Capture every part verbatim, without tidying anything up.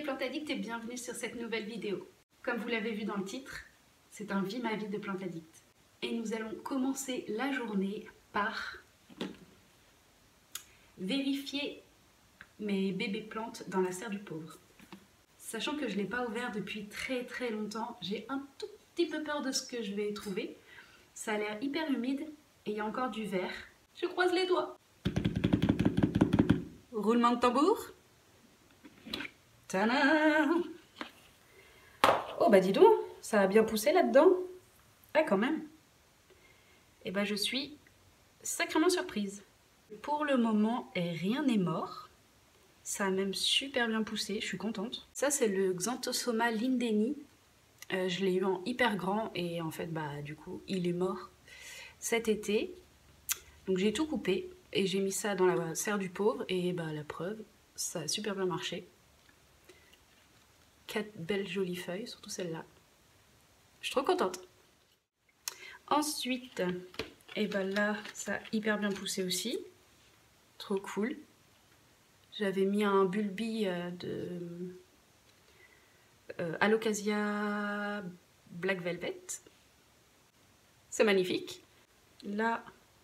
Plantes Addicts et bienvenue sur cette nouvelle vidéo. Comme vous l'avez vu dans le titre, c'est un Vie ma vie de Plantes Addicts. Et nous allons commencer la journée par vérifier mes bébés plantes dans la serre du pauvre. Sachant que je ne l'ai pas ouvert depuis très très longtemps, j'ai un tout petit peu peur de ce que je vais trouver. Ça a l'air hyper humide et il y a encore du verre. Je croise les doigts. Roulement de tambour. Tadam! Oh bah dis donc, ça a bien poussé là-dedans. Ah quand même. Et bah je suis sacrément surprise. Pour le moment, rien n'est mort. Ça a même super bien poussé, je suis contente. Ça c'est le Xanthosoma lindeni. Euh, je l'ai eu en hyper grand et en fait bah du coup il est mort cet été. Donc j'ai tout coupé et j'ai mis ça dans la serre du pauvre et bah la preuve, ça a super bien marché. Quatre belles jolies feuilles, surtout celle-là. Je suis trop contente. Ensuite, et ben là, ça a hyper bien poussé aussi. Trop cool. J'avais mis un bulbi de euh, Alocasia Black Velvet. C'est magnifique. Là,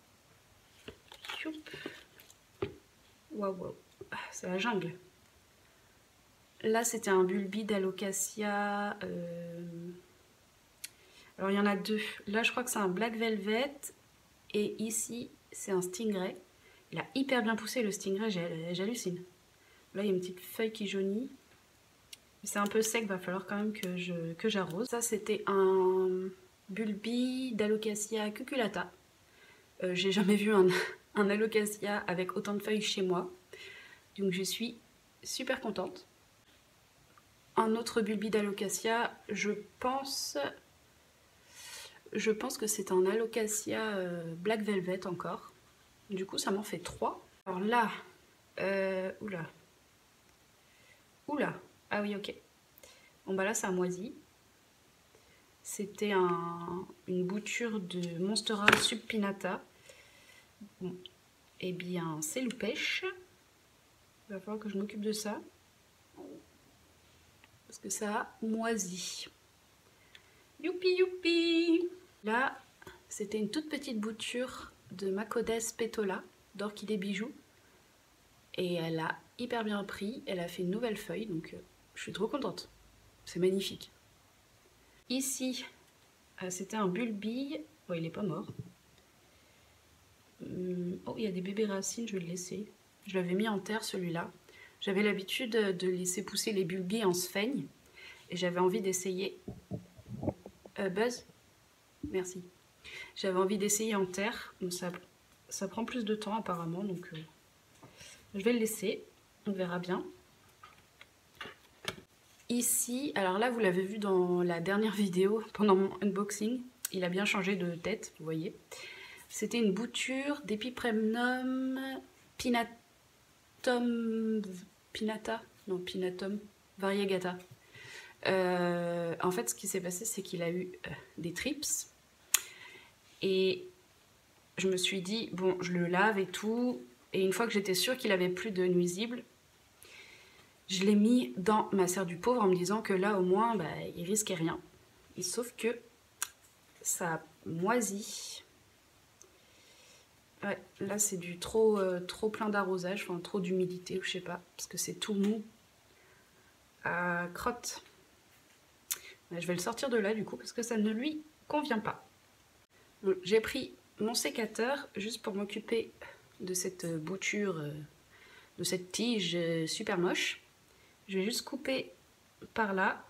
waouh, waouh, c'est la jungle. Là, c'était un bulbi d'Alocasia. Euh... Alors, il y en a deux. Là, je crois que c'est un Black Velvet. Et ici, c'est un Stingray. Il a hyper bien poussé, le Stingray, j'hallucine. Là, il y a une petite feuille qui jaunit. C'est un peu sec, va falloir quand même que je que j'arrose. Ça, c'était un bulbi d'Alocasia cuculata. Euh, J'ai jamais vu un, un Alocasia avec autant de feuilles chez moi. Donc, je suis super contente. Un autre bulbi d'Alocasia, je pense, je pense que c'est un Alocasia euh, Black Velvet encore. Du coup, ça m'en fait trois. Alors là, euh, oula, oula, ah oui, ok. Bon bah là, ça a moisi. C'était un, une bouture de Monstera subpinnata. Bon, et bien, c'est loupèche. Il va falloir que je m'occupe de ça. Parce que ça a moisi. Youpi youpi! Là, c'était une toute petite bouture de Macodes Petola, d'orchidée bijou. Et elle a hyper bien pris, elle a fait une nouvelle feuille, donc euh, je suis trop contente. C'est magnifique. Ici, euh, c'était un bulbi. Oh, il n'est pas mort. Hum, oh, il y a des bébés racines, je vais le laisser. Je l'avais mis en terre celui-là. J'avais l'habitude de laisser pousser les bulbis en sphaigne. Et j'avais envie d'essayer... Euh, Buzz, merci. J'avais envie d'essayer en terre. Donc ça, ça prend plus de temps apparemment. Donc euh, je vais le laisser. On verra bien. Ici, alors là vous l'avez vu dans la dernière vidéo pendant mon unboxing. Il a bien changé de tête, vous voyez. C'était une bouture d'Epipremnum pinnatum... Pinnata Non, pinnatum variegata. Euh, en fait, ce qui s'est passé, c'est qu'il a eu euh, des trips. Et je me suis dit, bon, je le lave et tout. Et une fois que j'étais sûre qu'il avait plus de nuisibles, je l'ai mis dans ma serre du pauvre en me disant que là, au moins, bah, il risquait rien. Et sauf que ça a moisi. Ouais, là, c'est du trop, euh, trop plein d'arrosage, enfin trop d'humidité, ou je sais pas, parce que c'est tout mou à crotte. Je vais le sortir de là du coup parce que ça ne lui convient pas. J'ai pris mon sécateur juste pour m'occuper de cette bouture, de cette tige super moche. Je vais juste couper par là.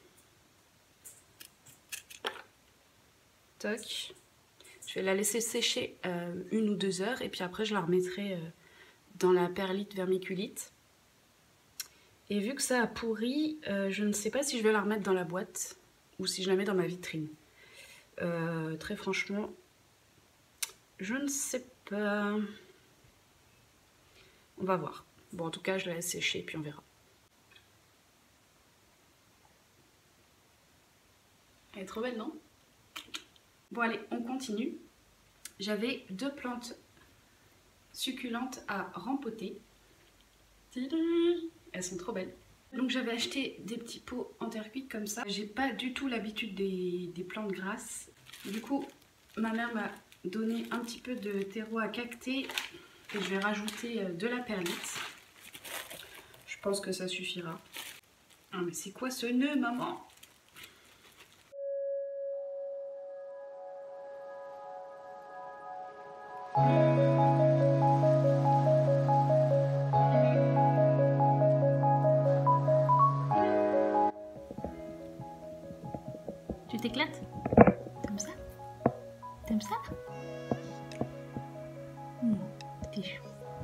Toc. Je vais la laisser sécher euh, une ou deux heures et puis après je la remettrai euh, dans la perlite vermiculite. Et vu que ça a pourri, euh, je ne sais pas si je vais la remettre dans la boîte ou si je la mets dans ma vitrine. Euh, très franchement, je ne sais pas. On va voir. Bon, en tout cas, je la laisse sécher puis on verra. Elle est trop belle, non? Bon, allez, on continue. J'avais deux plantes succulentes à rempoter. Elles sont trop belles. Donc j'avais acheté des petits pots en terre cuite comme ça. J'ai pas du tout l'habitude des, des plantes grasses. Du coup, ma mère m'a donné un petit peu de terreau à cacter et je vais rajouter de la perlite. Je pense que ça suffira. Ah mais c'est quoi ce nœud, maman? Tu t'éclates? Comme ça? T'aimes ça? Mmh, t'es chou.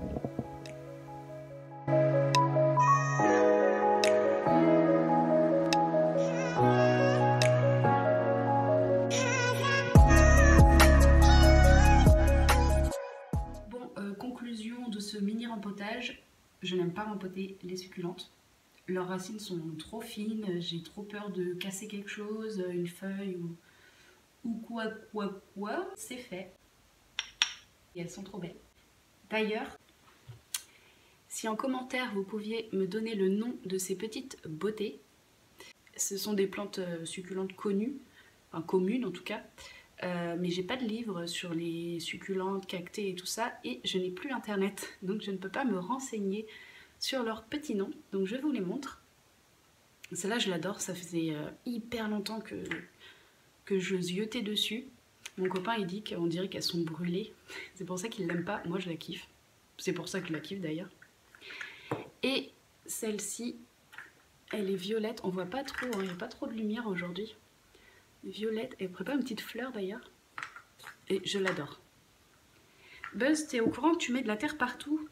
Bon, euh, conclusion de ce mini rempotage, je n'aime pas rempoter les succulentes. Leurs racines sont trop fines, j'ai trop peur de casser quelque chose, une feuille ou, ou quoi quoi quoi. C'est fait. Et elles sont trop belles. D'ailleurs, si en commentaire vous pouviez me donner le nom de ces petites beautés, ce sont des plantes succulentes connues, enfin communes en tout cas, euh, mais j'ai pas de livre sur les succulentes, cactées et tout ça, et je n'ai plus internet, donc je ne peux pas me renseigner sur leurs petits noms, donc je vous les montre. Celle-là je l'adore, ça faisait euh, hyper longtemps que, que je ziotais dessus. Mon copain il dit qu'on dirait qu'elles sont brûlées, c'est pour ça qu'il l'aime pas, moi je la kiffe, c'est pour ça que je la kiffe d'ailleurs. Et celle-ci, elle est violette, on voit pas trop, il hein, n'y a pas trop de lumière aujourd'hui. Violette, elle prépare une petite fleur d'ailleurs, et je l'adore. Buzz, t'es au courant que tu mets de la terre partout?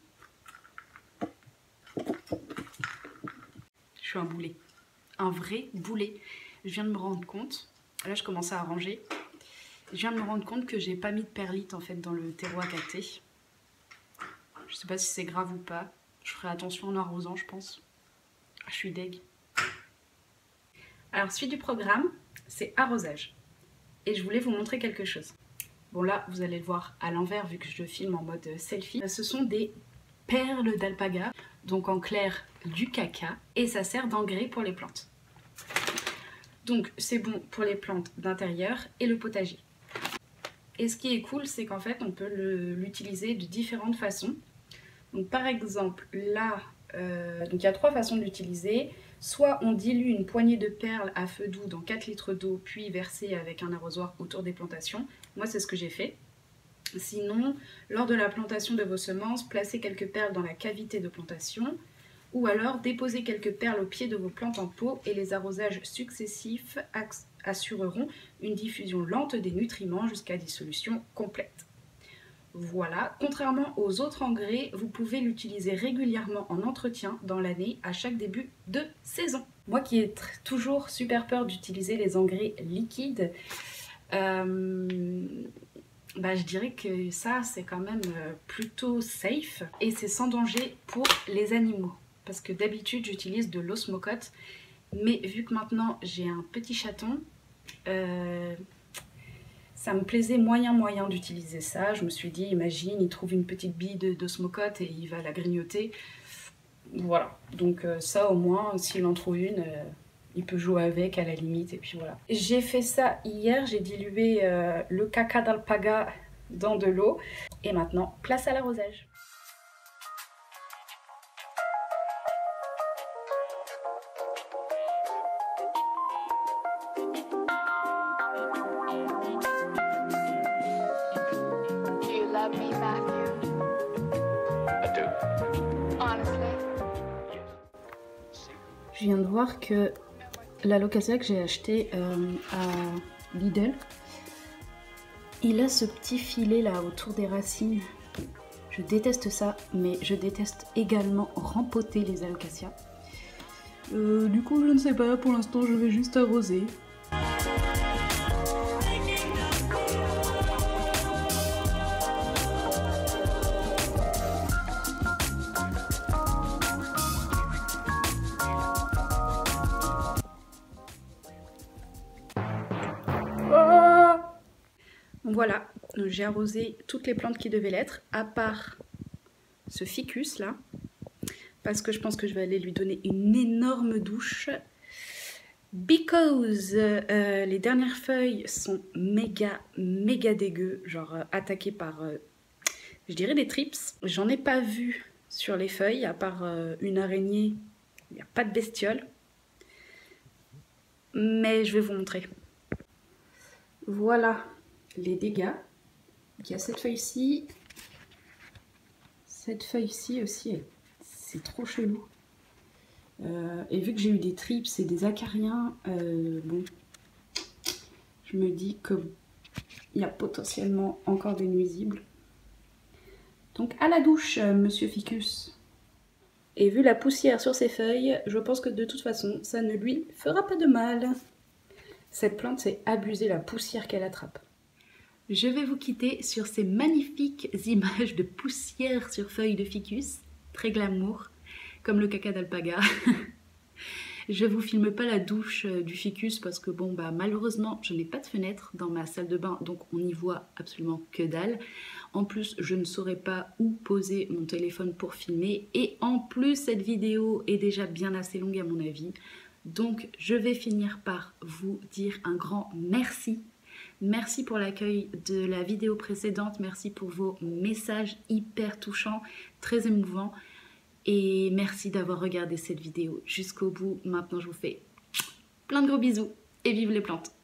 Je suis un boulet, un vrai boulet. Je viens de me rendre compte, là je commence à arranger, je viens de me rendre compte que j'ai pas mis de perlite en fait dans le terreau à cacter. Je sais pas si c'est grave ou pas, je ferai attention en arrosant je pense. Je suis deg. Alors suite du programme, c'est arrosage. Et je voulais vous montrer quelque chose. Bon là, vous allez le voir à l'envers vu que je le filme en mode selfie. Ce sont des perles d'alpaga, donc en clair du caca, et ça sert d'engrais pour les plantes. Donc c'est bon pour les plantes d'intérieur et le potager. Et ce qui est cool, c'est qu'en fait on peut l'utiliser de différentes façons. Donc par exemple là, euh, donc il y a trois façons de l'utiliser. Soit on dilue une poignée de perles à feu doux dans quatre litres d'eau, puis verser avec un arrosoir autour des plantations. Moi c'est ce que j'ai fait. Sinon, lors de la plantation de vos semences, placez quelques perles dans la cavité de plantation. Ou alors déposez quelques perles au pied de vos plantes en pot et les arrosages successifs assureront une diffusion lente des nutriments jusqu'à dissolution complète. Voilà, contrairement aux autres engrais, vous pouvez l'utiliser régulièrement en entretien dans l'année à chaque début de saison. Moi qui ai toujours super peur d'utiliser les engrais liquides, euh, bah, je dirais que ça c'est quand même plutôt safe et c'est sans danger pour les animaux. Parce que d'habitude j'utilise de l'osmocote, mais vu que maintenant j'ai un petit chaton, euh, ça me plaisait moyen moyen d'utiliser ça. Je me suis dit, imagine, il trouve une petite bille d'osmocote et il va la grignoter. Voilà, donc euh, ça au moins, s'il en trouve une, euh, il peut jouer avec à la limite et puis voilà. J'ai fait ça hier, j'ai dilué euh, le caca d'alpaga dans de l'eau. Et maintenant, place à l'arrosage. Me, Matthew. I do. Honestly. Je viens de voir que l'alocasia que j'ai acheté euh, à Lidl, il a ce petit filet là autour des racines. Je déteste ça, mais je déteste également rempoter les alocasias. Euh, du coup, je ne sais pas, pour l'instant, je vais juste arroser. Voilà, j'ai arrosé toutes les plantes qui devaient l'être, à part ce ficus là, parce que je pense que je vais aller lui donner une énorme douche. Because euh, les dernières feuilles sont méga, méga dégueu, genre euh, attaquées par, euh, je dirais, des trips. J'en ai pas vu sur les feuilles, à part euh, une araignée, il n'y a pas de bestiole. Mais je vais vous montrer. Voilà les dégâts. Il y a cette feuille-ci. Cette feuille-ci aussi, c'est trop chelou. Euh, et vu que j'ai eu des trips et des acariens, euh, bon, je me dis qu'il y a potentiellement encore des nuisibles. Donc à la douche, euh, monsieur Ficus. Et vu la poussière sur ses feuilles, je pense que de toute façon, ça ne lui fera pas de mal. Cette plante, c'est abuser la poussière qu'elle attrape. Je vais vous quitter sur ces magnifiques images de poussière sur feuilles de ficus, très glamour, comme le caca d'alpaga. Je vous filme pas la douche du ficus parce que bon bah malheureusement je n'ai pas de fenêtre dans ma salle de bain, donc on n'y voit absolument que dalle. En plus je ne saurais pas où poser mon téléphone pour filmer, et en plus cette vidéo est déjà bien assez longue à mon avis. Donc je vais finir par vous dire un grand merci. Merci pour l'accueil de la vidéo précédente, merci pour vos messages hyper touchants, très émouvants. Et merci d'avoir regardé cette vidéo jusqu'au bout. Maintenant je vous fais plein de gros bisous et vive les plantes!